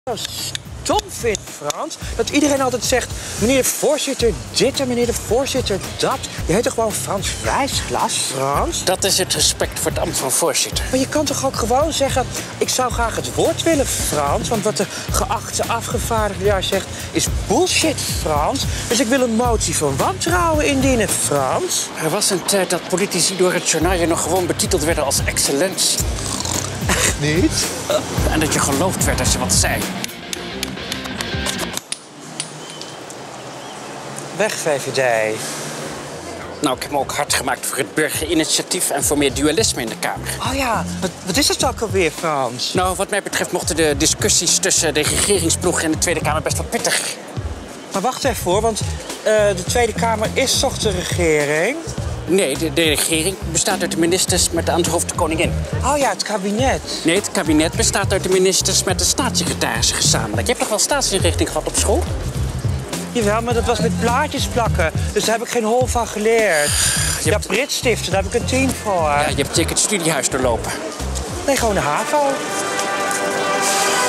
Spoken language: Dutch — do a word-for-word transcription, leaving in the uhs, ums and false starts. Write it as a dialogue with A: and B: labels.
A: zo stom vind, Frans, dat iedereen altijd zegt... meneer de voorzitter dit en meneer de voorzitter dat. Je heet toch gewoon Frans Wijsglas, Frans?
B: Dat is het respect voor het ambt van voorzitter.
A: Maar je kan toch ook gewoon zeggen... ik zou graag het woord willen, Frans. Want wat de geachte afgevaardigde daar zegt is bullshit, Frans. Dus ik wil een motie van wantrouwen indienen, Frans.
B: Er was een tijd dat politici door het journaal nog gewoon betiteld werden als excellent.
A: Echt niet?
B: En dat je geloofd werd als je wat zei.
A: Weg, V V D.
B: Nou, ik heb me ook hard gemaakt voor het burgerinitiatief en voor meer dualisme in de Kamer.
A: Oh ja, wat, wat is dat ook alweer, Frans?
B: Nou, wat mij betreft mochten de discussies tussen de regeringsploeg en de Tweede Kamer best wel pittig.
A: Maar wacht even hoor, want uh, de Tweede Kamer is toch de regering?
B: Nee, de, de regering bestaat uit de ministers met aan het hoofd de koningin.
A: Oh ja, het kabinet.
B: Nee, het kabinet bestaat uit de ministers met de staatssecretarissen gezamenlijk. Je hebt toch wel staatsinrichting gehad op school?
A: Jawel, maar dat was met plaatjes plakken. Dus daar heb ik geen hol van geleerd.
B: Je
A: Ja,
B: hebt...
A: pritstiften, daar heb ik een tien voor.
B: Ja, je hebt zeker het studiehuis doorlopen.
A: Nee, gewoon de HAVO.